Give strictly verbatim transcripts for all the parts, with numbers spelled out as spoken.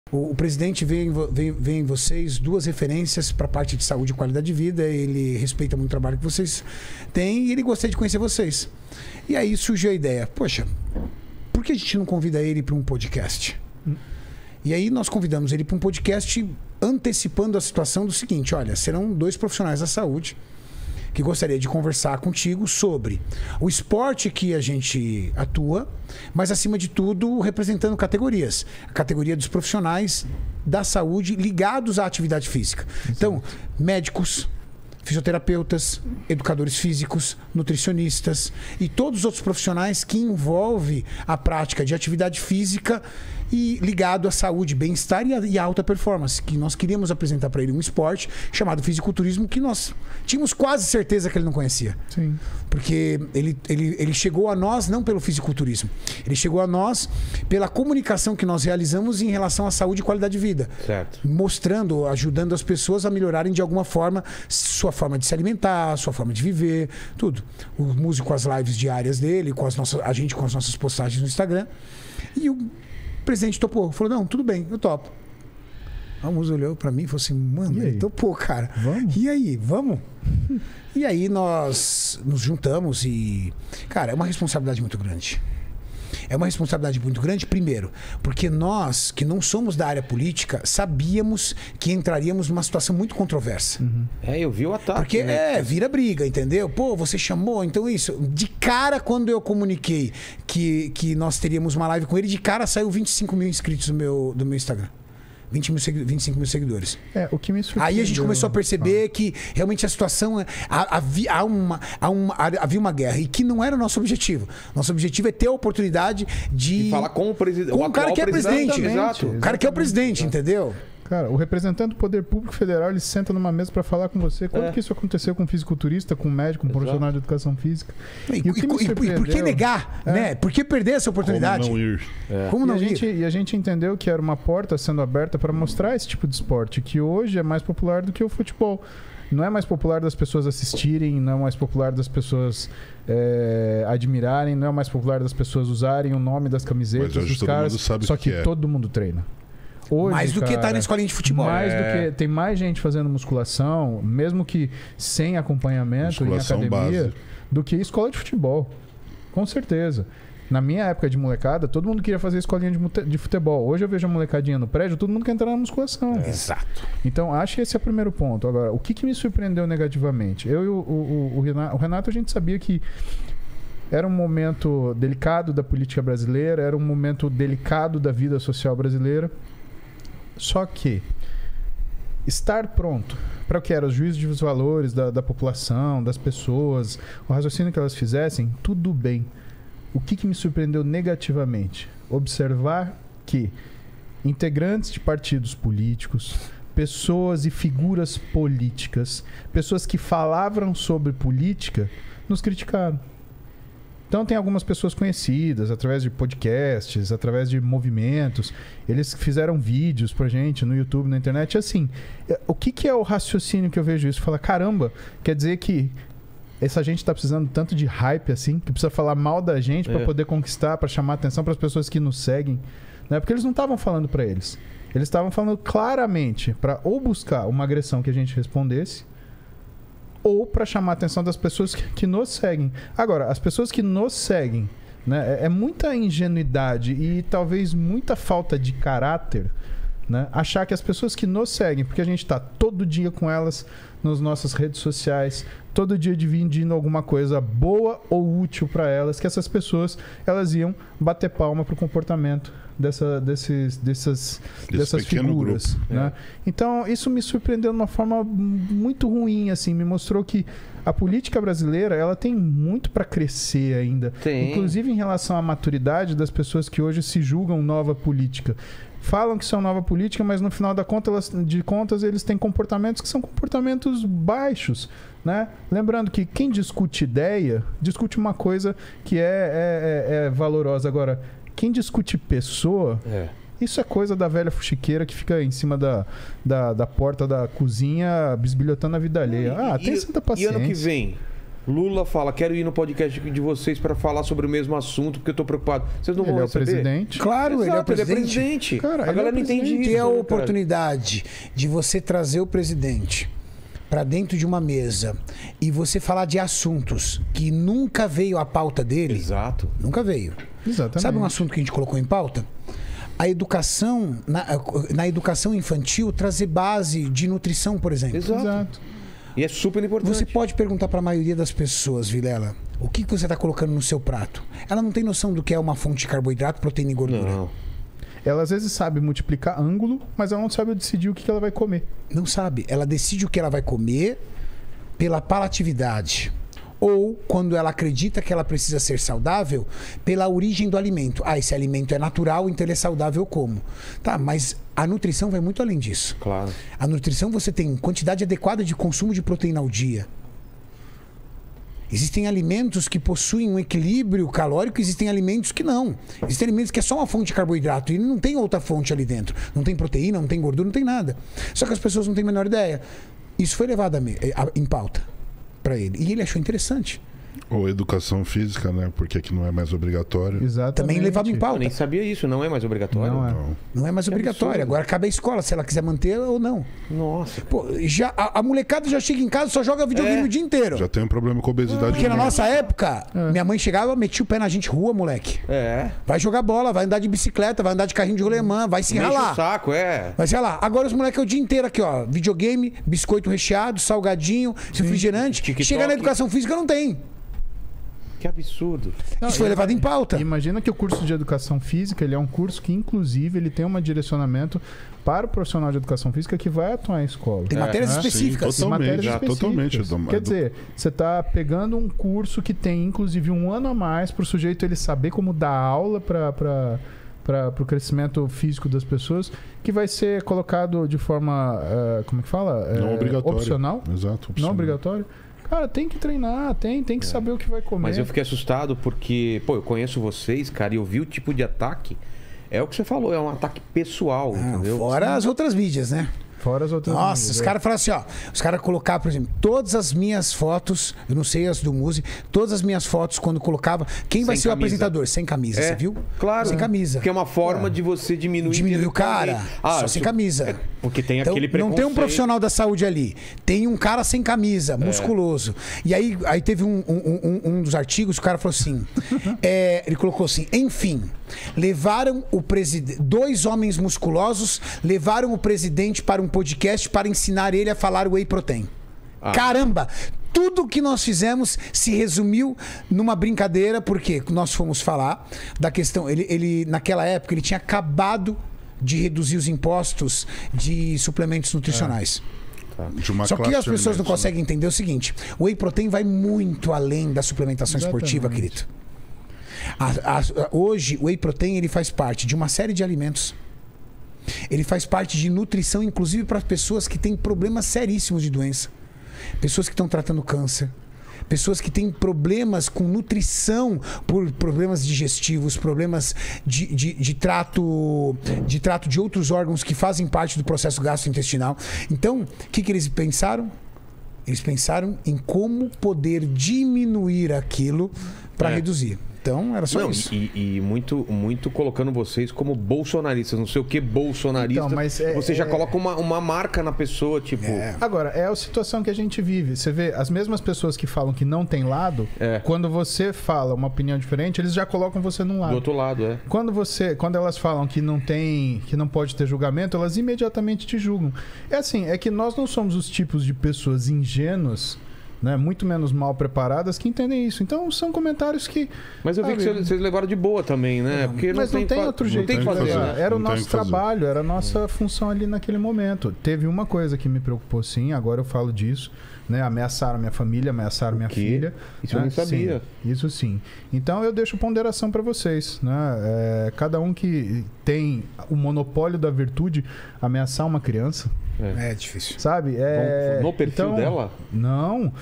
O, o presidente vê em, vê, vê em vocês duas referências para a parte de saúde e qualidade de vida. Ele respeita muito o trabalho que vocês têm e ele gostaria de conhecer vocês. E aí surgiu a ideia, poxa, por que a gente não convida ele para um podcast? Hum. E aí nós convidamos ele para um podcast antecipando a situação do seguinte, olha, serão dois profissionais da saúde que gostaria de conversar contigo sobre o esporte que a gente atua, mas acima de tudo representando categorias. A categoria dos profissionais da saúde ligados à atividade física. Exato. Então, médicos, fisioterapeutas, educadores físicos, nutricionistas e todos os outros profissionais que envolvem a prática de atividade física e ligado à saúde, bem-estar e, e alta performance, que nós queríamos apresentar para ele um esporte chamado fisiculturismo que nós tínhamos quase certeza que ele não conhecia. Sim. Porque ele, ele, ele chegou a nós não pelo fisiculturismo, ele chegou a nós pela comunicação que nós realizamos em relação à saúde e qualidade de vida. Certo. Mostrando, ajudando as pessoas a melhorarem de alguma forma sua forma de se alimentar, sua forma de viver, tudo. O músico com as lives diárias dele, com as nossas, a gente com as nossas postagens no Instagram. E o O presidente topou, falou, não, tudo bem, eu topo. A música olhou pra mim e falou assim, mano, ele topou, cara. Vamos? E aí, vamos? E aí nós nos juntamos e... Cara, é uma responsabilidade muito grande. É uma responsabilidade muito grande, primeiro, porque nós, que não somos da área política, sabíamos que entraríamos numa situação muito controversa. Uhum. É, eu vi o ataque. Porque, né? é, vira briga, entendeu? Pô, você chamou, então isso. De cara, quando eu comuniquei que, que nós teríamos uma live com ele, de cara saiu vinte e cinco mil inscritos do meu, do meu Instagram. vinte mil, vinte e cinco mil seguidores. É, o que me surpreendeu... Aí a gente começou a perceber ah. que realmente a situação... Havia, há uma, há uma, havia uma guerra e que não era o nosso objetivo. Nosso objetivo é ter a oportunidade de... E falar com o presidente. Com o cara que é presidente. Exato. O cara que é o presidente, entendeu? Cara, o representante do Poder Público Federal, ele senta numa mesa para falar com você. Quando é. que isso aconteceu com um fisiculturista, com um médico, com um profissional de educação física? E, e, e, e por que negar? É. Né? Por que perder essa oportunidade? Como não ir? É. Como não e, a ir? gente, e a gente entendeu que era uma porta sendo aberta para mostrar esse tipo de esporte, que hoje é mais popular do que o futebol. Não é mais popular das pessoas assistirem, não é mais popular das pessoas é, admirarem, não é mais popular das pessoas usarem o nome das camisetas Mas hoje dos todo caras, mundo sabe só que que é. todo mundo treina. Hoje, mais do cara, que estar tá na escolinha de futebol. Mais é. do que... Tem mais gente fazendo musculação, mesmo que sem acompanhamento musculação em academia, base. Do que escola de futebol. Com certeza. Na minha época de molecada, todo mundo queria fazer escolinha de, de futebol. Hoje eu vejo a molecadinha no prédio, todo mundo quer entrar na musculação. É. Exato. Então, acho que esse é o primeiro ponto. Agora, o que, que me surpreendeu negativamente? Eu e o, o, o, Renato, o Renato, a gente sabia que era um momento delicado da política brasileira, era um momento delicado da vida social brasileira. Só que estar pronto para o que eram os juízos de valores da, da população, das pessoas, o raciocínio que elas fizessem, tudo bem. O que, que me surpreendeu negativamente? Observar que integrantes de partidos políticos, pessoas e figuras políticas, pessoas que falavam sobre política, nos criticaram. Então tem algumas pessoas conhecidas, através de podcasts, através de movimentos. Eles fizeram vídeos pra gente no YouTube, na internet. E assim, o que, que é o raciocínio que eu vejo isso? Fala, caramba, quer dizer que essa gente tá precisando tanto de hype assim, que precisa falar mal da gente é. para poder conquistar, para chamar atenção para as pessoas que nos seguem. Né? Porque eles não estavam falando para eles. Eles estavam falando claramente para ou buscar uma agressão que a gente respondesse, ou para chamar a atenção das pessoas que, que nos seguem. Agora, as pessoas que nos seguem, né, é, é muita ingenuidade e talvez muita falta de caráter, né, achar que as pessoas que nos seguem, porque a gente está todo dia com elas nas nossas redes sociais, todo dia dividindo alguma coisa boa ou útil para elas, que essas pessoas elas iam bater palma para o comportamento dessa, desses, dessas, dessas figuras. Né? É. Então, isso me surpreendeu de uma forma muito ruim. Assim, me mostrou que a política brasileira ela tem muito para crescer ainda. Tem. Inclusive em relação à maturidade das pessoas que hoje se julgam nova política. Falam que são nova política, mas no final da conta, elas, de contas eles têm comportamentos que são comportamentos baixos. Né? Lembrando que quem discute ideia, discute uma coisa que é, é, é, é valorosa. Agora, quem discute pessoa, é. isso é coisa da velha fuxiqueira que fica em cima da, da, da porta da cozinha bisbilhotando a vida alheia. Ah, e, tem santa paciência. E ano que vem? Lula fala, quero ir no podcast de vocês para falar sobre o mesmo assunto, porque eu tô preocupado. Vocês não Ele vão é o receber? presidente. Claro, Exato, ele é o presidente. Ele é presidente. Cara, a ele galera é não entende presidente. isso. Ter a né, cara? oportunidade de você trazer o presidente para dentro de uma mesa e você falar de assuntos que nunca veio à pauta dele. Exato. Nunca veio. Exatamente. Sabe um assunto que a gente colocou em pauta? A educação, na, na educação infantil, trazer base de nutrição, por exemplo. Exato. Exato. E é super importante. Você pode perguntar para a maioria das pessoas, Vilela, o que que você está colocando no seu prato? Ela não tem noção do que é uma fonte de carboidrato, proteína e gordura. Não. Ela às vezes sabe multiplicar ângulo, mas ela não sabe decidir o que que ela vai comer. Não sabe. Ela decide o que ela vai comer pela palatividade. Ou, quando ela acredita que ela precisa ser saudável, pela origem do alimento. Ah, esse alimento é natural, então ele é saudável como? Tá, mas a nutrição vai muito além disso. Claro. A nutrição, você tem quantidade adequada de consumo de proteína ao dia. Existem alimentos que possuem um equilíbrio calórico, existem alimentos que não. Existem alimentos que é só uma fonte de carboidrato e não tem outra fonte ali dentro. Não tem proteína, não tem gordura, não tem nada. Só que as pessoas não têm a menor ideia. Isso foi levado a, a, em pauta para ele. E ele achou interessante. Ou educação física, né? Porque aqui não é mais obrigatório. Exatamente. Também levado em Eu pauta. nem sabia isso, não é mais obrigatório? Não é. Não. Não é mais Que obrigatório. absurdo. Agora cabe à escola se ela quiser manter ou não. Nossa. Pô, já, a, a molecada já chega em casa e só joga videogame É. o dia inteiro. Já tem um problema com obesidade. Porque na mesmo. nossa época, minha mãe chegava, metia o pé na gente rua, moleque. É. Vai jogar bola, vai andar de bicicleta, vai andar de carrinho de rolemã, vai se Mexe o ralar. saco, é. Vai se ralar. Agora os moleques é o dia inteiro aqui, ó. Videogame, biscoito recheado, salgadinho, refrigerante. TikTok. Chega na educação física, não tem. Que absurdo. Não, Isso foi e- levado em pauta. Imagina que o curso de educação física, ele é um curso que, inclusive, ele tem um direcionamento para o profissional de educação física que vai atuar em escola. Tem matérias né? específicas. Sim, totalmente, Matérias já, específicas. totalmente. Dom- Quer dizer, você está pegando um curso que tem, inclusive, um ano a mais para o sujeito ele saber como dar aula para para o crescimento físico das pessoas, que vai ser colocado de forma, eh, como é que fala? Eh, Não obrigatório. Opcional. Exato, opcional. Não obrigatório. Cara, tem que treinar, tem, tem que saber o que vai comer. Mas eu fiquei assustado porque, pô, eu conheço vocês, cara, e eu vi o tipo de ataque. É o que você falou, é um ataque pessoal, Ah, entendeu? fora as outras mídias, né? Fora as outras Nossa, mídias, os é. caras falaram assim, ó. Os caras colocavam, por exemplo, todas as minhas fotos, eu não sei as do Muzi, todas as minhas fotos quando colocava. Quem vai Sem ser o camisa. apresentador? Sem camisa, É, você viu? Claro. Sem camisa. Que é uma forma de você diminuir... Diminuir o cara, Ah, só sem isso- camisa. é, porque tem Então, aquele não preconceito. tem um profissional da saúde ali. Tem um cara sem camisa, musculoso. E aí, aí teve um, um, um- um dos artigos, o cara falou assim: é, ele colocou assim, enfim, levaram o presidente. Dois homens musculosos levaram o presidente para um podcast para ensinar ele a falar whey protein. Ah. Caramba! Tudo que nós fizemos se resumiu numa brincadeira, porque nós fomos falar da questão. Ele, ele naquela época, ele tinha acabado de reduzir os impostos de suplementos nutricionais. De uma Só que classe as de pessoas não alimentos, né? conseguem entender o seguinte: o whey protein vai muito além da suplementação esportiva, Exatamente. querido. A- a- hoje, o whey protein ele faz parte de uma série de alimentos. Ele faz parte de nutrição, inclusive para pessoas que têm problemas seríssimos de doença. Pessoas que estão tratando câncer. Pessoas que têm problemas com nutrição por problemas digestivos, problemas de, de, de trato de trato de outros órgãos que fazem parte do processo gastrointestinal. Então, o que, que eles pensaram? Eles pensaram em como poder diminuir aquilo para É. reduzir. Então, era só Não, isso. e, e muito, muito colocando vocês como bolsonaristas, não sei o que bolsonarista. Então, mas é- você já é- coloca uma, uma marca na pessoa, tipo. É. Agora, é a situação que a gente vive. Você vê, as mesmas pessoas que falam que não tem lado, É. quando você fala uma opinião diferente, eles já colocam você num Do lado. outro lado, é. Quando você, quando elas falam que não tem, que não pode ter julgamento, elas imediatamente te julgam. É assim, é que nós não somos os tipos de pessoas ingênuas, né, muito menos mal preparadas que entendem isso. Então são comentários que, Mas eu vi que sabe, vocês, vocês levaram de boa também, né? Porque mas não tem fa- outro não jeito tem que de fazer, levar. né? Era o Não tem nosso que fazer. trabalho, era a nossa função ali naquele momento. Teve uma coisa que me preocupou sim, agora eu falo disso, né? Ameaçaram minha família, ameaçaram minha quê? filha. Isso eu né? nem sabia. Sim, isso sim. Então eu deixo ponderação para vocês, né? É, cada um que tem o monopólio da virtude ameaçar uma criança, É difícil. sabe? É, No perfil então, dela? Não.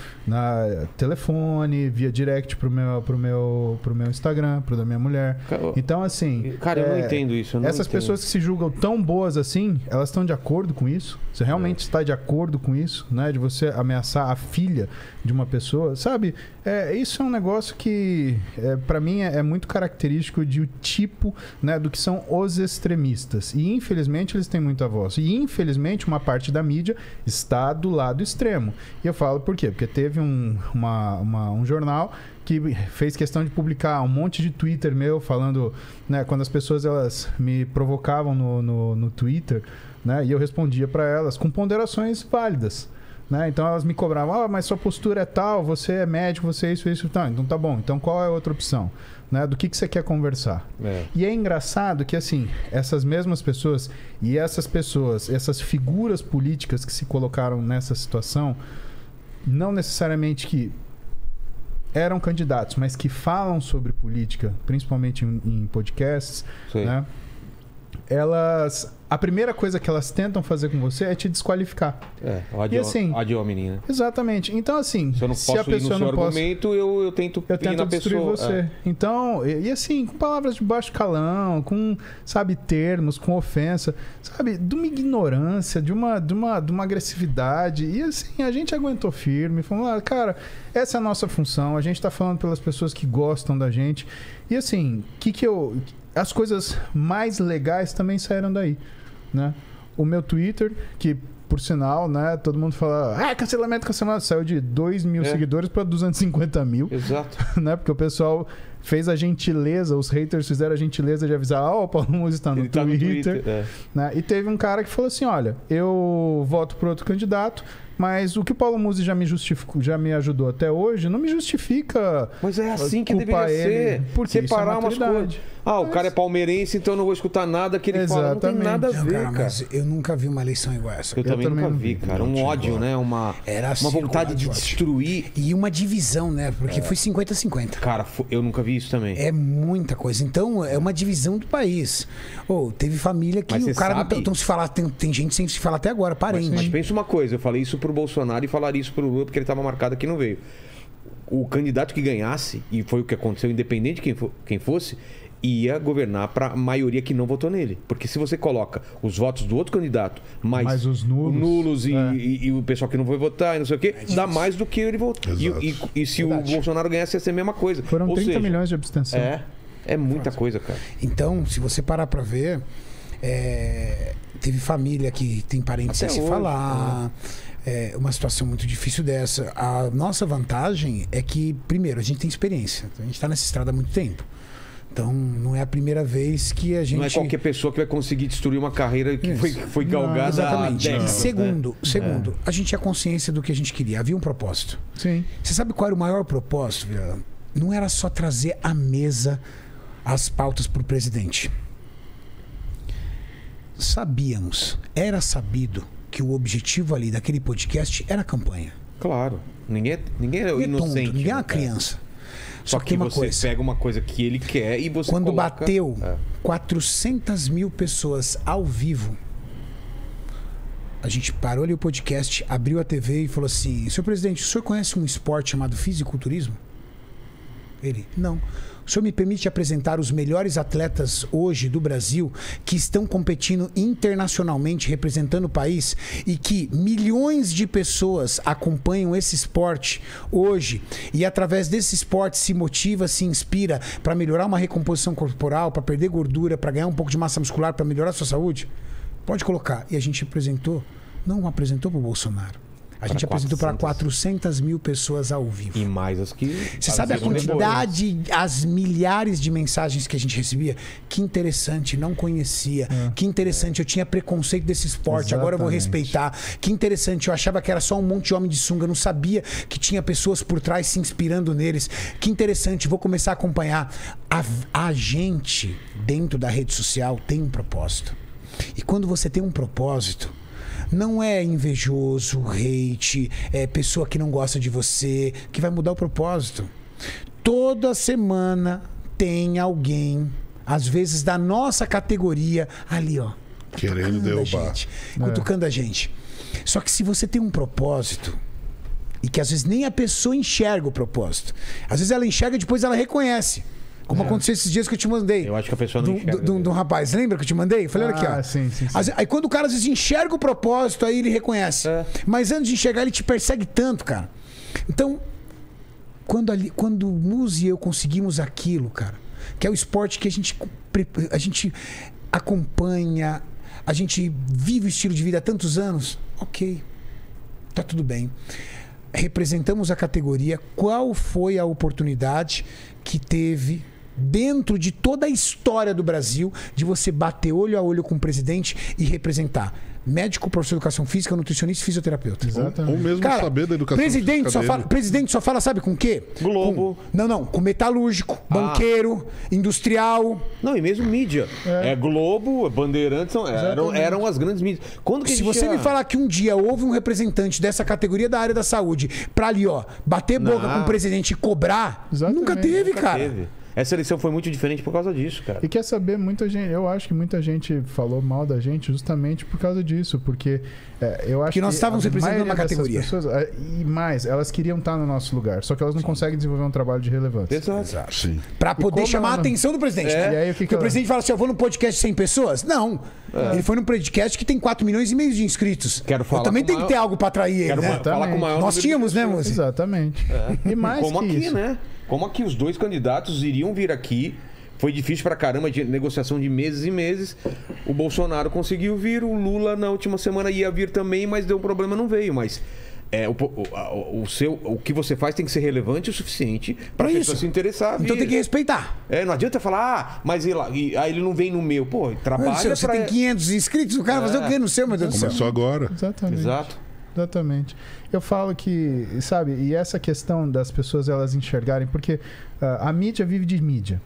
Na telefone, via direct pro meu, pro meu, pro meu Instagram, pro da minha mulher. Então, assim... Cara, eu é, não entendo isso. Eu não essas entendo. pessoas que se julgam tão boas assim, elas estão de acordo com isso? Você realmente é. está de acordo com isso? Né? De você ameaçar a filha de uma pessoa? Sabe? É, isso é um negócio que, é, para mim, é, é muito característico de o tipo, né, do que são os extremistas. E, infelizmente, eles têm muita voz. E, infelizmente, uma parte da mídia está do lado extremo. E eu falo por quê? Porque teve um, uma, uma, um jornal que fez questão de publicar um monte de Twitter meu falando, né, quando as pessoas elas me provocavam no, no, no Twitter, né, e eu respondia para elas com ponderações válidas. Né? Então elas me cobravam, ah, mas sua postura é tal, você é médico, você é isso, isso, tal. Então tá bom, então qual é a outra opção? Né? Do que, que você quer conversar? É. E é engraçado que, assim, essas mesmas pessoas e essas pessoas, essas figuras políticas que se colocaram nessa situação, não necessariamente que eram candidatos, mas que falam sobre política, principalmente em, em podcasts, né? Elas... A primeira coisa que elas tentam fazer com você é te desqualificar. É, o ad, e assim, ad hominem, né? Exatamente. Então, assim, se eu não se posso a pessoa ir no não seu posso, argumento, eu, eu tento eu tento na destruir pessoa. você. É. Então, e, e assim, com palavras de baixo calão, com, sabe, termos, com ofensa, sabe, de uma ignorância, de uma, de uma, de uma agressividade. E assim, a gente aguentou firme, falou, ah, cara, essa é a nossa função, a gente tá falando pelas pessoas que gostam da gente. E assim, que que eu... As coisas mais legais também saíram daí, né? O meu Twitter, que por sinal, né, todo mundo fala, ah, cancelamento, cancelamento, saiu de dois mil é. seguidores para duzentos e cinquenta mil. Exato. Né? Porque o pessoal fez a gentileza, os haters fizeram a gentileza de avisar, ó, oh, o Paulo Musi está no, tá no Twitter. É. Né? E teve um cara que falou assim, olha, eu voto por outro candidato, mas o que o Paulo Musi já me justificou, já me ajudou até hoje, não me justifica. Mas é assim que deveria ele, ser. Porque separar é umas coisas. Ah, mas... o cara é palmeirense, então eu não vou escutar nada que ele Exatamente. fala. Não tem nada a ver, não, cara, cara. Mas eu nunca vi uma eleição igual essa. Eu, eu também, também nunca vi, cara. Um ódio, boa. né? Uma, Era assim, uma vontade de destruir. E uma divisão, né? Porque é. foi cinquenta a cinquenta. Cara, eu nunca vi isso também. É muita coisa. Então, é uma divisão do país. Oh, teve família que mas o cara sabe... não então se falar, tem, tem gente sem se falar até agora, parente. Mas, mas pensa uma coisa, eu falei isso pro Bolsonaro e falaria isso pro Lula porque ele tava marcado aqui e não veio. O candidato que ganhasse, e foi o que aconteceu, independente de quem, for, quem fosse, ia governar para a maioria que não votou nele. Porque se você coloca os votos do outro candidato, mais, mais os nulos, nulos e, é. e, e o pessoal que não foi votar e não sei o quê, é dá mais do que ele votou. E, e, e se Verdade. o Bolsonaro ganhasse, ia ser a mesma coisa. Foram Ou trinta seja, milhões de abstenção. É, é muita coisa, cara. Então, se você parar para ver, é, teve família que tem parentes sem se falar... É. É uma situação muito difícil dessa. A nossa vantagem é que, primeiro, a gente tem experiência. A gente está nessa estrada há muito tempo. Então, não é a primeira vez que a gente... Não é qualquer pessoa que vai conseguir destruir uma carreira que foi, foi galgada. Não, exatamente. há décadas, e segundo, né? segundo é. a gente tinha consciência do que a gente queria. Havia um propósito. Sim. Você sabe qual era o maior propósito, Vila? Não era só trazer à mesa as pautas para o presidente. Sabíamos, era sabido que o objetivo ali daquele podcast era a campanha. Claro. Ninguém é, ninguém é ninguém inocente. Tonto, ninguém é uma né? criança. Só, Só que você coisa. pega uma coisa que ele quer e você Quando coloca... bateu é. quatrocentas mil pessoas ao vivo, a gente parou ali o podcast, abriu a T V e falou assim, senhor presidente, o senhor conhece um esporte chamado fisiculturismo? Ele, não. O senhor me permite apresentar os melhores atletas hoje do Brasil que estão competindo internacionalmente, representando o país e que milhões de pessoas acompanham esse esporte hoje e através desse esporte se motiva, se inspira para melhorar uma recomposição corporal, para perder gordura, para ganhar um pouco de massa muscular, para melhorar a sua saúde? Pode colocar. E a gente apresentou, não apresentou para o Bolsonaro. A gente apresentou para quatrocentas mil pessoas ao vivo. E mais as que... Você sabe a quantidade, as milhares de mensagens que a gente recebia? Que interessante, não conhecia. É. Que interessante, eu tinha preconceito desse esporte, Exatamente. Agora eu vou respeitar. Que interessante, eu achava que era só um monte de homem de sunga, eu não sabia que tinha pessoas por trás se inspirando neles. Que interessante, vou começar a acompanhar. A, a gente, dentro da rede social, tem um propósito. E quando você tem um propósito... Não é invejoso, hate, é pessoa que não gosta de você, que vai mudar o propósito. Toda semana tem alguém, às vezes da nossa categoria, ali, ó. Querendo derrubar. A gente, é. Cutucando a gente. Só que se você tem um propósito, E que às vezes nem a pessoa enxerga o propósito. Às vezes ela enxerga e depois ela reconhece. Como é. aconteceu esses dias que eu te mandei. Eu acho que a pessoa não do, enxerga. Do, do, do rapaz. Lembra que eu te mandei? Eu falei, ah, olha aqui, ó. Sim, sim, sim. Às, aí quando o cara às vezes enxerga o propósito, aí ele reconhece. É. Mas antes de enxergar, ele te persegue tanto, cara. Então, quando, ali, quando o Muzi e eu conseguimos aquilo, cara, que é o esporte que a gente, a gente acompanha, a gente vive o estilo de vida há tantos anos, ok, tá tudo bem. Representamos a categoria. Qual foi a oportunidade que teve dentro de toda a história do Brasil de você bater olho a olho com o presidente e representar? Médico, professor de educação física, nutricionista e fisioterapeuta. Exatamente. Ou mesmo Cara, saber da educação presidente física só fala, dele. presidente só fala, sabe com o quê? Globo. Com, não, não. Com metalúrgico, Ah. banqueiro, industrial. Não, e mesmo mídia. É, é Globo, Bandeirantes, são, eram, eram as grandes mídias. Quando que Se a gente você ia... me falar que um dia houve um representante dessa categoria da área da saúde pra ali, ó, bater boca Não. com o presidente e cobrar, Exatamente. nunca teve, Nunca cara. teve. Essa eleição foi muito diferente por causa disso, cara. E quer saber, muita gente, eu acho que muita gente falou mal da gente justamente por causa disso, porque é, eu acho Que nós estávamos a representando maioria uma dessas categoria. pessoas, é, e mais, elas queriam estar no nosso lugar, só que elas não conseguem desenvolver um trabalho de relevância. Exato. Sim. Pra poder como chamar ela a não- atenção do presidente. É. né? E aí, o que Porque que o ela- presidente fala assim: eu vou num podcast de cem pessoas? Não. Ele foi num podcast que tem quatro milhões e meio de inscritos. Quero falar eu também com tenho maior- que ter algo pra atrair ele, Quero né? fa- falar com o maior Nós número de tínhamos, né, pessoas. Muzi? Exatamente. E mais Como que aqui, isso. né? Como aqui os dois candidatos iriam vir aqui. Foi difícil pra caramba, de negociação de meses e meses. O Bolsonaro conseguiu vir, o Lula na última semana ia vir também, mas deu um problema, não veio. Mas é, o, o, o, seu, o que você faz tem que ser relevante o suficiente pra Pra pessoa isso. se interessar. Então vir. tem que respeitar. É, não adianta falar, ah, mas ele, e, aí ele não vem no meu. Pô, trabalha Você, você pra... tem quinhentos inscritos, o cara vai fazer o quê no seu, meu Deus do céu? Começou agora. Exatamente. Exato. Exatamente. Eu falo que, sabe, e essa questão das pessoas elas enxergarem, porque ah, a mídia vive de mídia.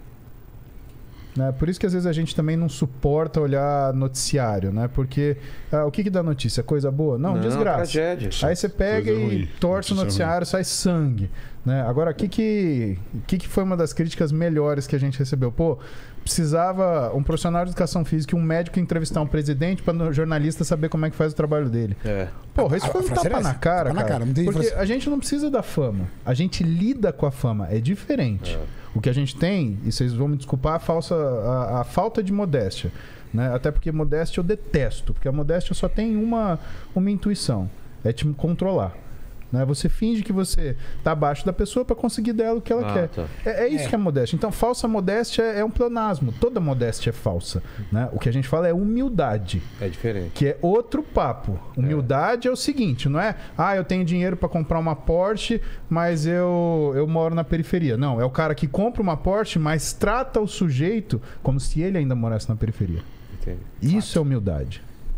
Né? Por isso que às vezes a gente também não suporta olhar noticiário, né? Porque ah, o que, que dá notícia? Coisa boa? Não, Não, desgraça. tragédia. Aí você pega Coisa e ruim. torce o Notícia noticiário, sai sangue. Né? Agora, o que, que, que, que foi uma das críticas melhores que a gente recebeu? Pô, precisava um profissional de educação física e um médico entrevistar um presidente para o jornalista saber como é que faz o trabalho dele. É. Porra, isso A- foi a um frase tapa era na essa, cara, tapa na cara. cara, não tem Porque frase- a gente não precisa da fama. A gente lida com a fama. É diferente. O que a gente tem, e vocês vão me desculpar, a, falsa, a, a falta de modéstia. Né? Até porque modéstia eu detesto. Porque a modéstia só tem uma, uma intuição. É te controlar. Né? Você finge que você tá abaixo da pessoa para conseguir dela o que ela Ah, quer. tá. É, é isso É. que é modéstia. Então, falsa modéstia é um pleonasmo. Toda modéstia é falsa. Né? O que a gente fala é humildade. É diferente. Que é outro papo. Humildade é, é o seguinte, não é? Ah, eu tenho dinheiro para comprar uma Porsche, mas eu, eu moro na periferia. Não, é o cara que compra uma Porsche, mas trata o sujeito como se ele ainda morasse na periferia. Entendi. Isso é humildade.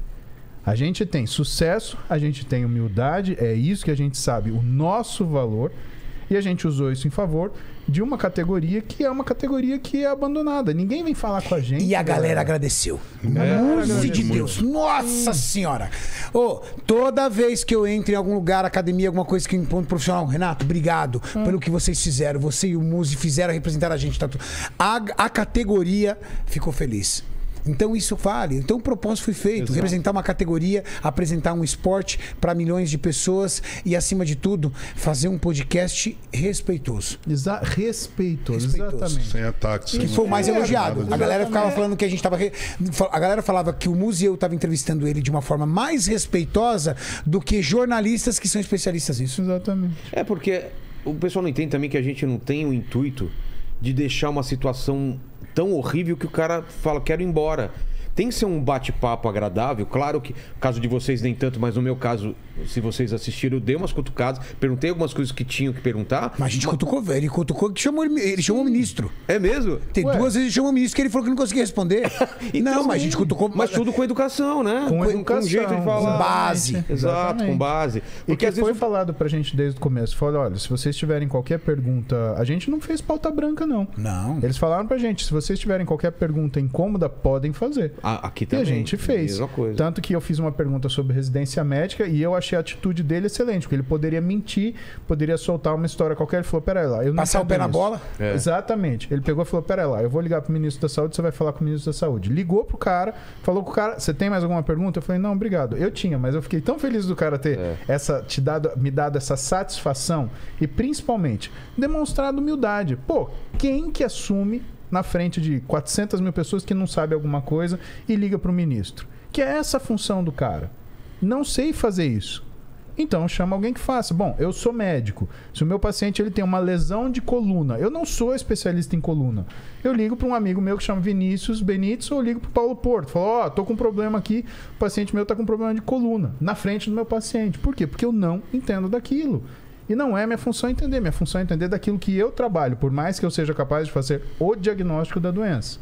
A gente tem sucesso, a gente tem humildade, é isso que a gente sabe, o nosso valor, e a gente usou isso em favor de uma categoria que é uma categoria que é abandonada. Ninguém vem falar com a gente. E a galera galera. agradeceu. galera Luz de agradeceu Deus. Nossa Senhora. Ô, toda vez que eu entro em algum lugar, academia, alguma coisa que encontro profissional, Renato, obrigado pelo que vocês fizeram. Você e o Muzi fizeram representar a gente. Tá tudo. A, a categoria ficou feliz. Então isso vale. Então o propósito foi feito. Exato. Representar uma categoria, apresentar um esporte para milhões de pessoas e, acima de tudo, fazer um podcast respeitoso. Exa respeitoso, Respeitoso. exatamente. Sem ataques. Que sem foi o mais nada elogiado. disso. A galera ficava falando que a gente tava. re- A galera falava que o Muzi e eu tava entrevistando ele de uma forma mais respeitosa do que jornalistas que são especialistas nisso. Exatamente. É porque o pessoal não entende também que a gente não tem o intuito de deixar uma situação tão horrível que o cara fala, quero ir embora. Tem que ser um bate-papo agradável. Claro que, no caso de vocês, nem tanto, mas no meu caso, se vocês assistiram, eu dei umas cutucadas, perguntei algumas coisas que tinham que perguntar. Mas a gente cutucou, velho. Ele cutucou que chamou ele, ele chamou o ministro. É mesmo? Tem Ué. duas vezes ele chamou o ministro que ele falou que não conseguia responder. não, mas a gente cutucou. Mas tudo com educação, né? Com Com educação, um jeito de falar. Com base. Exato, Exatamente. com base. E Porque que às vezes foi falado pra gente desde o começo. Falou, olha, se vocês tiverem qualquer pergunta... A gente não fez pauta branca, não. Não. Eles falaram pra gente, se vocês tiverem qualquer pergunta incômoda, podem fazer. Ah, aqui E também. a gente fez. Mesma coisa. Tanto que eu fiz uma pergunta sobre residência médica e eu achei a atitude dele excelente, porque ele poderia mentir, poderia soltar uma história qualquer. Ele falou, peraí lá, eu não Passar o pé entendo na isso. bola? É. Exatamente. Ele pegou e falou, peraí lá, eu vou ligar pro ministro da saúde, você vai falar com o ministro da saúde. Ligou pro cara, falou com o cara, você tem mais alguma pergunta? Eu falei, não, obrigado. Eu tinha, mas eu fiquei tão feliz do cara ter É. essa, te dado, me dado essa satisfação e principalmente demonstrado humildade. Pô, quem que assume na frente de quatrocentas mil pessoas que não sabe alguma coisa e liga pro ministro? Que é essa a função do cara. Não sei fazer isso. Então chama alguém que faça. Bom, eu sou médico. Se o meu paciente ele tem uma lesão de coluna, eu não sou especialista em coluna. Eu ligo para um amigo meu que chama Vinícius Benites ou eu ligo para o Paulo Porto. Falo, ó, oh, tô com um problema aqui, o paciente meu tá com um problema de coluna, na frente do meu paciente. Por quê? Porque eu não entendo daquilo. E não é minha função entender. Minha função é entender daquilo que eu trabalho, por mais que eu seja capaz de fazer o diagnóstico da doença.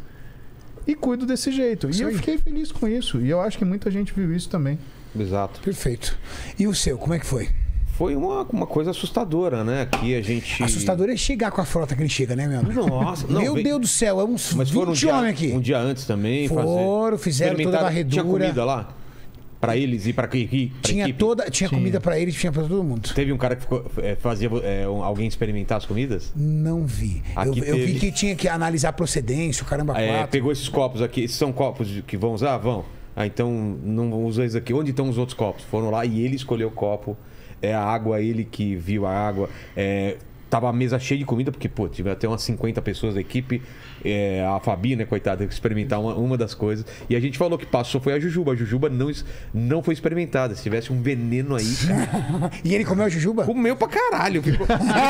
E cuido desse jeito. Isso e eu aí. fiquei feliz com isso. E eu acho que muita gente viu isso também. Exato. Perfeito. E o seu, como é que foi? Foi uma, uma coisa assustadora, né? Aqui a gente... Assustador é chegar com a frota que ele chega, né, meu amigo? Nossa, não, Meu vem- Deus do céu, é uns Mas foram um vinte dia, homens aqui. um dia antes também. Foram, fazer... fizeram toda a Experimentaram- varredura. Tinha comida lá? Pra eles e pra, equi- pra Tinha equipe? toda, tinha Tinha. comida pra ele, tinha pra todo mundo. Teve um cara que ficou, é, fazia é, um- alguém experimentar as comidas? Não vi. Eu, Aqui eu vi teve. que tinha que analisar a procedência, o caramba É, quatro. pegou esses copos aqui. Esses são copos de- que vão usar? Vão. Ah, então não usa esses aqui. Onde estão os outros copos? Foram lá e ele escolheu o copo. É a água, ele que viu a água. É, tava a mesa cheia de comida, porque, pô, tive até umas cinquenta pessoas da equipe. É, a Fabi, né, coitada, teve que experimentar uma, uma das coisas. E a gente falou que passou foi a Jujuba. A Jujuba não, es- não foi experimentada. Se tivesse um veneno aí, cara. E ele comeu a jujuba? Comeu pra caralho. Ficou-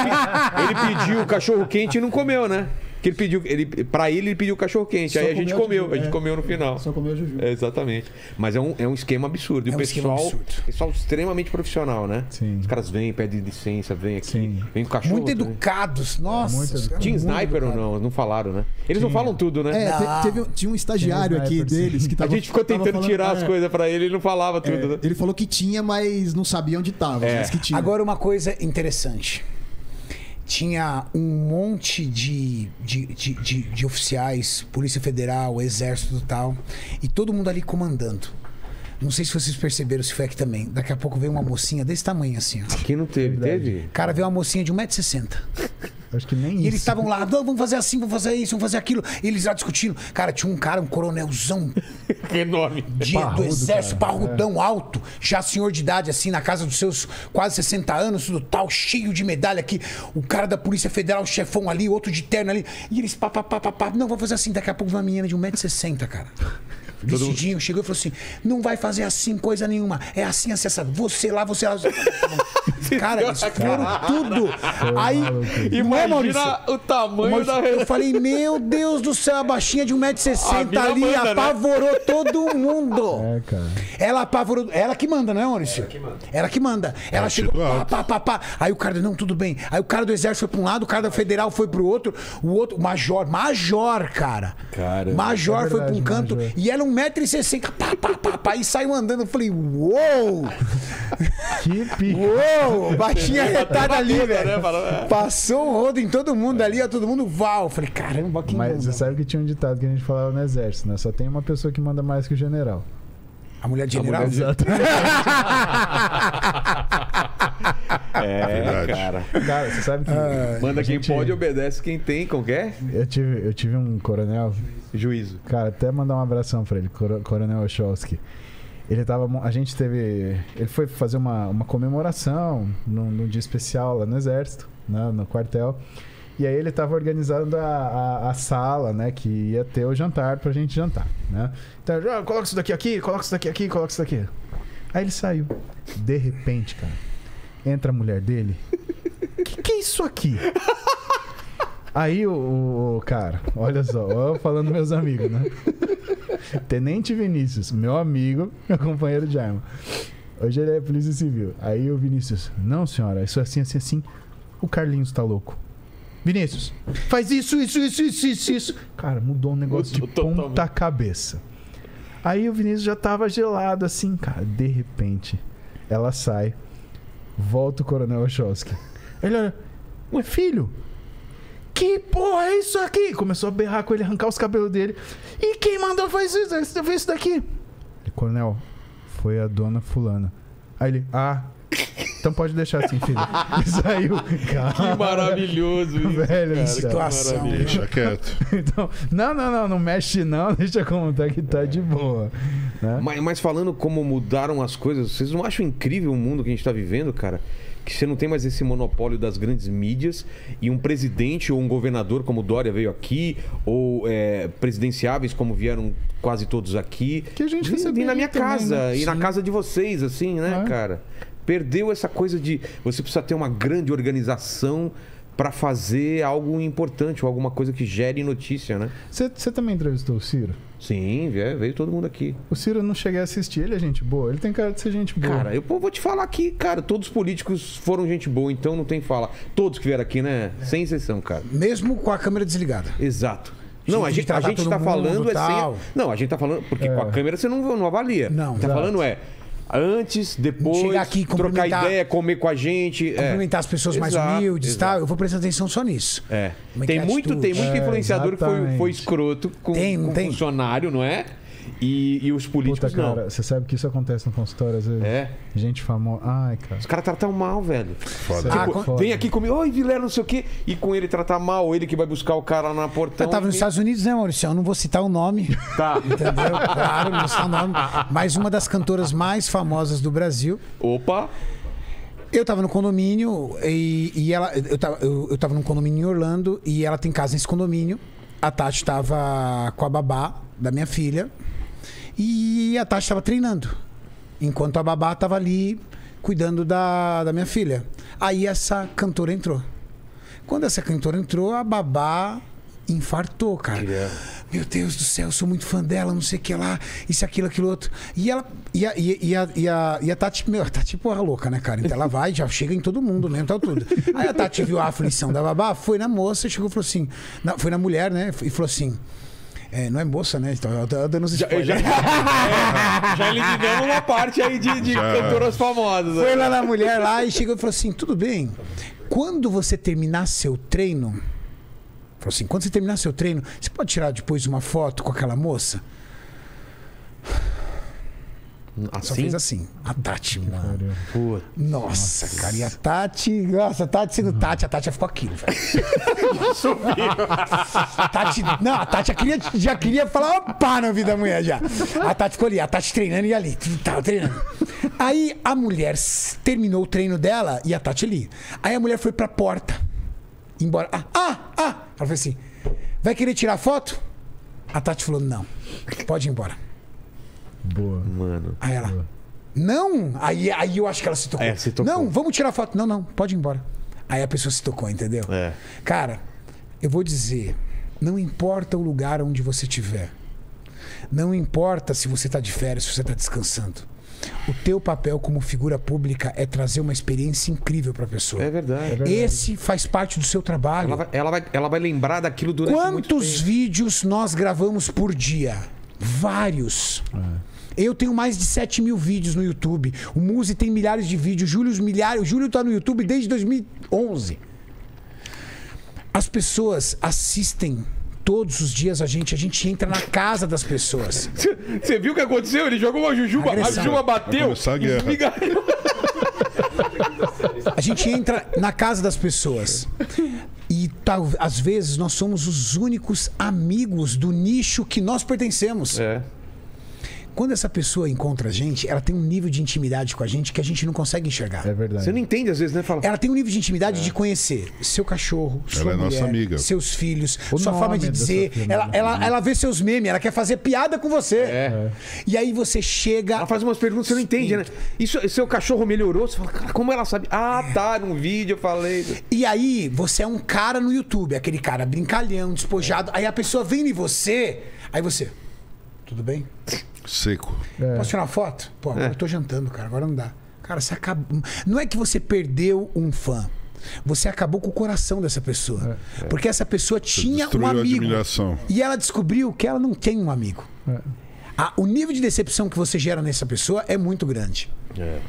Ele, ele pediu cachorro quente e não comeu, né? Que ele pediu, ele, pra ele, ele pediu cachorro quente. Só Aí a gente comeu a comeu, jujuba, a gente é. comeu no final. Só comeu a juju. É, exatamente. Mas é um, é um esquema absurdo. E É o um esquema pessoal, absurdo. pessoal extremamente profissional, né? Sim. Os caras vêm, pedem licença, vêm aqui, Sim. vêm com cachorro. Muito também. educados. Nossa. muito os caras Tinha muito sniper ou educados. não? Não falaram, né? Eles não falam tudo, né? É, te- Não. teve, tinha um estagiário Tem um aqui sniper, sim. deles que A tava, gente ficou tava tentando falando- tirar as é, coisas pra ele, ele não falava tudo, é, né? Ele falou que tinha, mas não sabia onde tava. É. Mas que tinha. Agora, uma coisa interessante. Tinha um monte de, de, de, de, de oficiais, Polícia Federal, Exército e tal, e todo mundo ali comandando. Não sei se vocês perceberam, se foi aqui também. Daqui a pouco veio uma mocinha desse tamanho assim, ó. Aqui não teve, Verdade. teve? Cara, veio uma mocinha de um metro e sessenta. Acho que nem E isso. eles estavam lá, não, vamos fazer assim, vamos fazer isso, vamos fazer aquilo. E eles lá discutindo. Cara, tinha um cara, um coronelzão Enorme. de, Parrudo, do exército, cara. parrudão, alto, já senhor de idade, assim, na casa dos seus quase sessenta anos, tudo tal, cheio de medalha aqui. O cara da Polícia Federal, o chefão ali, outro de terno ali. E eles, pá, pá, pá, pá, pá. Não, vamos fazer assim. Daqui a pouco uma menina de um metro e sessenta, cara. Vestidinho, chegou e falou assim: não vai fazer assim coisa nenhuma. É assim, assim, assim. Você lá, você lá. Cara, eles foram tudo. Aí, não é, Maurício? Imagina o tamanho Maurício, da... eu falei, meu Deus do céu, a baixinha de um metro e A sessenta mina ali manda, né? apavorou todo mundo. É, cara. Ela apavorou. Ela que manda, não é, Maurício? Ela que manda. Ela que manda. Ela É, chegou. tiro Pá, alto. pá, pá, pá. Aí o cara, não, tudo bem. Aí o cara do exército foi pra um lado, o cara da federal foi pro outro. O outro, major, major, cara. Caramba. Major É foi pra um verdade, canto. major. E ela um metro e sessenta. Pá, pá, pá, pá. E saiu andando. Eu falei, uou! Que pica. Uou! Baixinha retada ali, toda, velho. né? Falou, é. Passou o rodo em todo mundo ali, ó, todo mundo val. Eu falei, caramba, que Mas mundo. você sabe que tinha um ditado que a gente falava no exército, né? Só tem uma pessoa que manda mais que o general. A mulher de general? mulher de- Exatamente. É, Verdade. cara. Cara, você sabe que. Manda a quem gente- pode, obedece quem tem. Como que é? Eu tive, eu tive um coronel, Juízo. cara, até mandar um abração pra ele, Coro- Coronel Ocholski. Ele tava. mo- A gente teve. Ele foi fazer uma, uma comemoração num, num dia especial lá no exército, né, no quartel. E aí ele tava organizando a, a, a sala, né? Que ia ter o jantar pra gente jantar, né? Então, ah, coloca isso daqui aqui, coloca isso daqui aqui, coloca isso daqui. Aí ele saiu. De repente, cara, entra a mulher dele. Que que é isso aqui? Aí o, o- o cara, olha só, eu falando meus amigos, né? Tenente Vinícius, meu amigo, meu companheiro de arma. Hoje ele é polícia civil. Aí o Vinícius, não senhora, isso é assim, assim, assim. O Carlinhos tá louco. Vinícius, faz isso, isso, isso, isso, isso, isso. Cara, mudou um negócio Mudou de totalmente. ponta cabeça. Aí o Vinícius já tava gelado assim, cara. De repente, ela sai, volta o Coronel Ocholski. Ele olha, ué, filho, que porra é isso aqui? Começou a berrar com ele, arrancar os cabelos dele. E quem mandou fazer isso, fazer isso daqui? Ele, coronel, foi a dona fulana. Aí ele, ah, então pode deixar assim, filho. E saiu. Cara, Que maravilhoso isso, velho, cara. situação. Que maravilha. Deixa quieto. Então, não, não, não, não mexe não, deixa como tá que tá de boa. Né? Mas, mas falando como mudaram as coisas, vocês não acham incrível o mundo que a gente tá vivendo, cara? Que você não tem mais esse monopólio das grandes mídias e um presidente ou um governador como o Dória veio aqui, ou é, presidenciáveis como vieram quase todos aqui. Que a gente Vim- recebeu vim na minha também, casa né? e na Sim. casa de vocês, assim, né, É. cara? Perdeu essa coisa de você precisa ter uma grande organização para fazer algo importante ou alguma coisa que gere notícia, né? Você você também entrevistou o Ciro? Sim, veio, veio todo mundo aqui. O Ciro eu não cheguei a assistir, ele é gente boa. Ele tem cara de ser gente boa. Cara, eu pô, vou te falar aqui, cara, todos os políticos foram gente boa, então não tem que falar. Todos que vieram aqui, né? Sem exceção, cara. Mesmo com a câmera desligada. Exato. Não, a de gente, a tratar gente todo tá mundo, falando é tal. sem. Não, a gente tá falando. Porque É. com a câmera você não, não avalia. Não. Tá Exato. falando é. Antes, depois, Chegar aqui, trocar cumprimentar- ideia, comer com a gente. é. Cumprimentar as pessoas mais Exato, humildes e exato. tal. Eu vou prestar atenção só nisso. É. Como é Tem que é a muito, atitude? tem muito É, influenciador que foi, exatamente. foi escroto com, Tem, não com tem? funcionário, não é? E, e os Puta, políticos não. cara, você sabe que isso acontece no consultório às vezes? É. Gente famosa. Ai, cara. Os caras tratam mal, velho. Foda. Ah, Tipo, com- vem aqui comigo, oi, Vilela, não sei o quê. E com ele tratar mal, ele que vai buscar o cara na portão. Eu tava nos e- Estados Unidos, né, Maurício? Eu não vou citar o nome, Tá. entendeu? Claro, não vou citar o nome. Mas uma das cantoras mais famosas do Brasil. Opa. Eu tava no condomínio e, e ela. Eu tava, eu, eu tava num condomínio em Orlando e ela tem casa nesse condomínio. A Tati tava com a babá da minha filha. E a Tati tava treinando. Enquanto a babá tava ali cuidando da, da minha filha. Aí essa cantora entrou. Quando essa cantora entrou, a babá infartou, cara. Queria- Meu Deus do céu, eu sou muito fã dela, não sei o que lá, isso, aquilo, aquilo outro. E ela. E a, e, e a, e a, e a Tati, meu, a Tati porra louca, né, cara? Então ela vai, já chega em todo mundo mesmo, tal, tudo. Aí a Tati viu a aflição da babá, foi na moça, chegou e falou assim. na- foi na mulher, né? E falou assim. É, não é moça, né? Então eu tô dando os Já, spoilers. já, é, já eliminamos uma parte aí de, de Já. cantoras famosas. Foi lá na mulher lá e chegou e falou assim: tudo bem, quando você terminar seu treino, falou assim, quando você terminar seu treino, você pode tirar depois uma foto com aquela moça? Só Assim? fez assim. A Tati, mano. Pô. Nossa, cara. E a Tati. Nossa, a Tati sendo Tati, a Tati já ficou aquilo, velho. A Tati. Não, a Tati já queria, já queria falar opa na vida da mulher já. A Tati ficou ali, a Tati treinando e ali. Tava treinando. Aí a mulher s- terminou o treino dela e a Tati ali. Aí a mulher foi pra porta. Embora. Ah, ah, ah! Ela falou assim: vai querer tirar foto? A Tati falou: não. Pode ir embora. Boa. Mano. Aí ela, não! Aí, aí eu acho que ela se tocou. É, se tocou. Não, vamos tirar foto. Não, não, pode ir embora. Aí a pessoa se tocou, entendeu? É. Cara, eu vou dizer, não importa o lugar onde você estiver. Não importa se você está de férias, se você está descansando. O teu papel como figura pública é trazer uma experiência incrível para a pessoa. É verdade. verdade. Esse faz parte do seu trabalho. Ela vai, ela, vai, ela vai lembrar daquilo durante muito Quantos tempo. vídeos nós gravamos por dia? Vários. Eu tenho mais de sete mil vídeos no YouTube. O Muzi tem milhares de vídeos. O Júlio, milhares. O Júlio tá no YouTube desde dois mil e onze. As pessoas assistem todos os dias a gente. A gente entra na casa das pessoas. Você viu o que aconteceu? Ele jogou uma jujuba, Agressão. a jujuba Vai bateu. começar a guerra. esmigalhou. A gente entra na casa das pessoas. E tal, às vezes nós somos os únicos amigos do nicho que nós pertencemos. É. Quando essa pessoa encontra a gente, ela tem um nível de intimidade com a gente que a gente não consegue enxergar. É verdade. Você não entende às vezes, né? Fala. Ela tem um nível de intimidade de conhecer seu cachorro, sua Ela é mulher, nossa amiga. seus filhos, O sua forma nome de dessa dizer. filha, Ela, né? ela, ela vê seus memes, ela quer fazer piada com você. É. E aí você chega. Ela faz umas perguntas que você não entende, né? Isso, seu cachorro melhorou? Você fala, cara, como ela sabe? Ah, tá, num vídeo eu falei. E aí você é um cara no YouTube, aquele cara brincalhão, despojado. Aí a pessoa vem em você. Aí você. Tudo bem? Seco. É. Posso tirar uma foto? Pô, agora eu tô jantando, cara. Agora não dá. Cara, você acabou. Não é que você perdeu um fã. Você acabou com o coração dessa pessoa. Porque essa pessoa tinha um destruiu a amigo. admiração. E ela descobriu que ela não tem um amigo. É. Ah, o nível de decepção que você gera nessa pessoa é muito grande. É.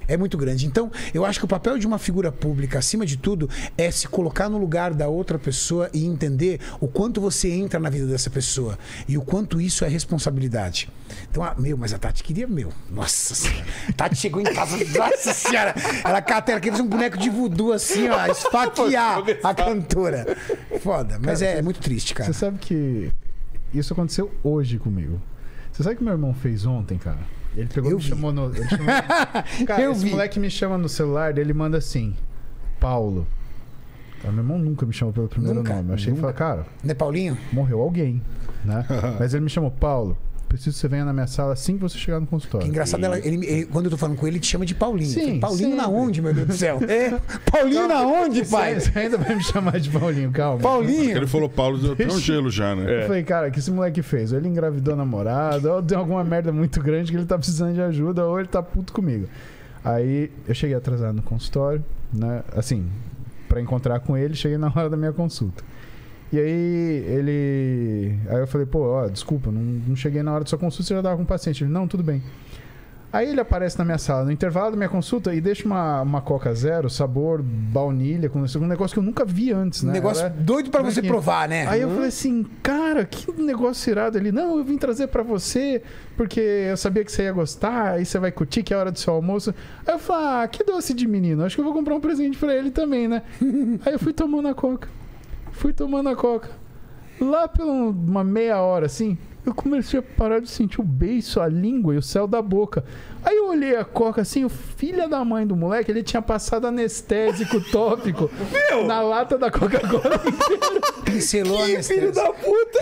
É muito grande. Então, eu acho que o papel de uma figura pública, acima de tudo, é se colocar no lugar da outra pessoa e entender o quanto você entra na vida dessa pessoa e o quanto isso é responsabilidade. Então, ah, meu, mas a Tati queria, meu, nossa senhora. A Tati chegou em casa, nossa senhora. Ela cata, ela queria fazer um boneco de voodoo assim, ó, esfaquear a cantora. Foda, mas Cara, é, você- é muito triste, cara. Você sabe que isso aconteceu hoje comigo. Você sabe o que meu irmão fez ontem, cara? Ele pegou e Eu me vi. chamou no. Ele chamou, cara, Eu esse vi. moleque me chama no celular, ele manda assim: Paulo. Cara, meu irmão nunca me chamou pelo primeiro Nunca, nome. Eu achei que nunca. falei, cara, Né, Paulinho? morreu alguém, né? Mas ele me chamou, Paulo, preciso que você venha na minha sala assim que você chegar no consultório. Que engraçado, ela, ele, ele- quando eu tô falando com ele, ele te chama de Paulinho. Sim, Eu falei, Paulinho sempre. na onde, meu Deus do céu? É, Paulinho na onde, pai? Você ainda vai me chamar de Paulinho, calma. Paulinho? Ele falou, Paulo, deu até um gelo já, né? Eu falei, cara, o que esse moleque fez? Ou ele engravidou a namorada, ou deu alguma merda muito grande que ele tá precisando de ajuda, ou ele tá puto comigo. Aí eu cheguei atrasado no consultório, né? Assim, pra encontrar com ele, cheguei na hora da minha consulta. E aí ele. Aí eu falei, pô, ó, desculpa, não, não cheguei na hora da sua consulta, você já tava com o paciente. Ele, não, tudo bem. Aí ele aparece na minha sala, no intervalo da minha consulta, e deixa uma, uma Coca Zero, sabor baunilha, com um negócio que eu nunca vi antes, Um né? negócio Ela é- doido pra você Aqui. provar, né? Aí eu falei assim, cara, que negócio irado. Ele, não, eu vim trazer pra você porque eu sabia que você ia gostar, aí você vai curtir, que é a hora do seu almoço. Aí eu falei, ah, que doce de menino, acho que eu vou comprar um presente pra ele também, né? Aí eu fui tomando a Coca, fui tomando a Coca. Lá por uma meia hora, assim, eu comecei a parar de sentir o beiço, a língua e o céu da boca. Aí eu olhei a Coca assim, o filho da mãe do moleque, ele tinha passado anestésico tópico na lata da Coca-Cola inteira. Pincelou a Filho da puta!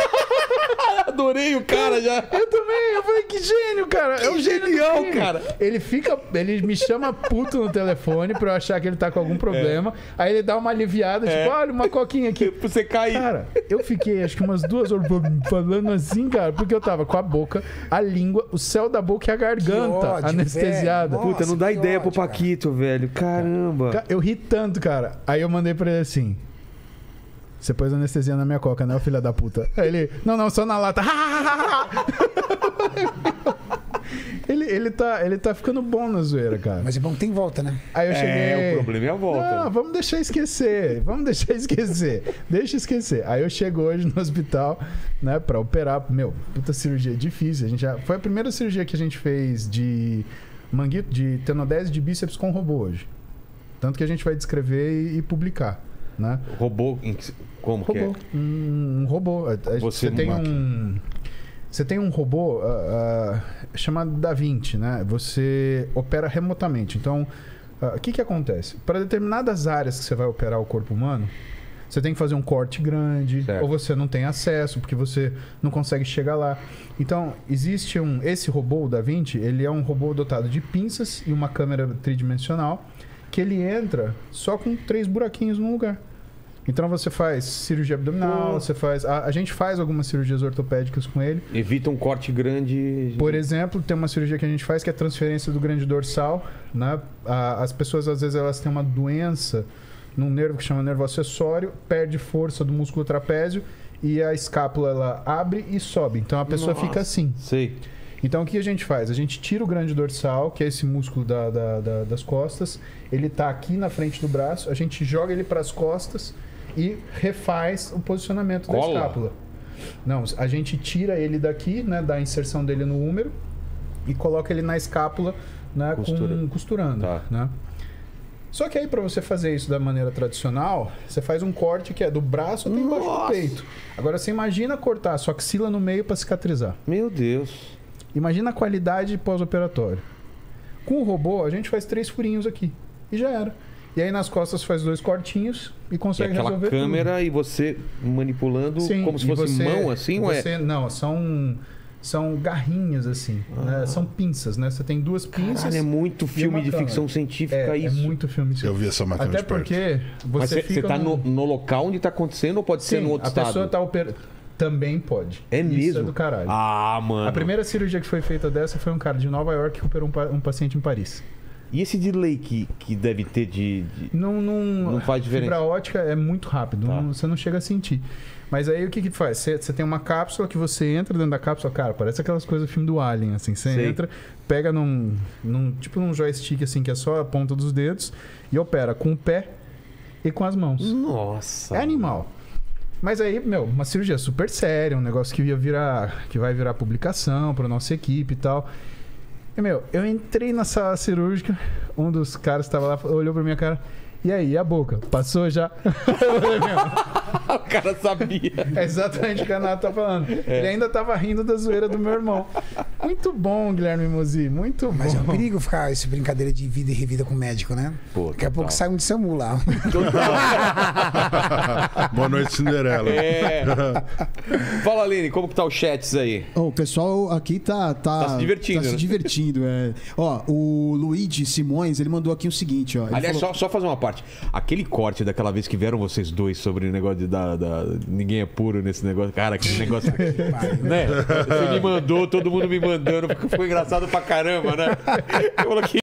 Adorei o cara já. Eu também, eu falei, que gênio, cara. É o gênio do genial, crime. cara. Ele fica, ele me chama puto no telefone pra eu achar que ele tá com algum problema. Aí ele dá uma aliviada, É. tipo, olha, uma coquinha aqui. Pra você cair. Cara, eu fiquei acho que umas duas horas falando assim, cara, porque eu tava com a boca, a língua, o céu da boca e a garganta Que ódio, anestesiada. velho. Puta, não dá Nossa, que ideia pro ódio, cara. Paquito, velho. Caramba. Ca- Eu ri tanto, cara. Aí eu mandei pra ele assim: você pôs anestesia na minha coca, né, ô filha da puta? Aí ele, não, não, só na lata. ele, ele, tá, ele tá ficando bom na zoeira, cara. Mas é bom que tem volta, né? Aí eu cheguei. É, o problema é a volta. Não, vamos deixar esquecer. Vamos deixar esquecer. Deixa esquecer. Aí eu chego hoje no hospital, né, pra operar. Meu, puta cirurgia difícil. A gente já... Foi a primeira cirurgia que a gente fez de manguito, de tenodese de bíceps com robô hoje. Tanto que a gente vai descrever e, e publicar, né? Robô. em que- Como que é? Robô. Um, um robô. A- a- Você Você tem máquina. um. Você tem um robô ah, ah, chamado Da Vinci, né? Você opera remotamente. Então, ah, o que, que acontece? Para determinadas áreas que você vai operar o corpo humano, você tem que fazer um corte grande, Certo. ou você não tem acesso, porque você não consegue chegar lá. Então, existe um. Esse robô, o Da Vinci, ele é um robô dotado de pinças e uma câmera tridimensional, que ele entra só com três buraquinhos no lugar. Então você faz cirurgia abdominal, Pô. você faz. A, a gente faz algumas cirurgias ortopédicas com ele. Evita um corte grande. Por exemplo, tem uma cirurgia que a gente faz que é a transferência do grande dorsal, né? A- as pessoas às vezes elas têm uma doença num nervo que chama nervo acessório, perde força do músculo trapézio e a escápula ela abre e sobe. Então a pessoa Nossa. fica assim. Sei. Então o que a gente faz? A gente tira o grande dorsal, que é esse músculo da- da- da- das costas, ele está aqui na frente do braço, a gente joga ele para as costas e refaz o posicionamento Cola? da escápula. Não, a gente tira ele daqui, né, da inserção dele no úmero e coloca ele na escápula, né, Costura. com, costurando. Tá. Né? Só que aí para você fazer isso da maneira tradicional, você faz um corte que é do braço até embaixo Nossa! do peito. Agora você imagina cortar a sua axila no meio para cicatrizar. Meu Deus. Imagina a qualidade pós-operatório. Com o robô, a gente faz três furinhos aqui. E já era. E aí nas costas faz dois cortinhos e E consegue aquela resolver câmera e você manipulando tudo. Sim, como se e fosse você- mão assim, ou é? você, Não, são, são garrinhas assim. Né? São pinças, né? Você tem duas pinças. Caralho, é muito filme uma de câmera. ficção científica é, é isso. muito filme. Eu vi essa máquina Até de perto. porque você Mas você fica tá num- no, no local onde tá acontecendo ou pode ser Sim, no outro a estado? pessoa tá operando. Também pode. É Isso mesmo? é do caralho. Ah, mano. A primeira cirurgia que foi feita dessa foi um cara de Nova York que operou um, pa- um paciente em Paris. E esse delay que, que deve ter de. de... Não, não, Não faz diferença. Fibra ótica é muito rápido, Tá. não- você não chega a sentir. Mas aí o que que faz? Você, você tem uma cápsula que você entra dentro da cápsula, cara, parece aquelas coisas do filme do Alien, assim. Você Sei. entra, pega num, num. Tipo num joystick, assim, que é só a ponta dos dedos, e opera com o pé e com as mãos. Nossa. É animal. Mas aí, meu, uma cirurgia super séria, um negócio que ia virar. Que vai virar publicação pra nossa equipe e tal. E, meu, eu entrei na sala cirúrgica, um dos caras estava lá, olhou pra minha cara. E aí, e a boca? Passou já? Eu falei, meu, O cara sabia. é exatamente o que a Nath tá falando. Ele ainda tava rindo da zoeira do meu irmão. Muito bom, Guilherme Mozi, muito bom. Mas é um perigo ficar essa brincadeira de vida e revida com o médico, né? Pô, Daqui a total. pouco sai um de SAMU lá. Boa noite, Cinderela. É. Fala, Aline, como que tá os chats aí? Ô, o pessoal aqui tá, tá, Tá se divertindo, tá se né? divertindo, é. Ó, o Luigi Simões, ele mandou aqui o seguinte, ó. Ele Aliás, falou- só, só fazer uma parte. Aquele corte daquela vez que vieram vocês dois sobre o negócio de da, da- ninguém é puro nesse negócio. Cara, aquele negócio. né? Você me mandou, todo mundo me mandando. Ficou engraçado pra caramba, né? Eu coloquei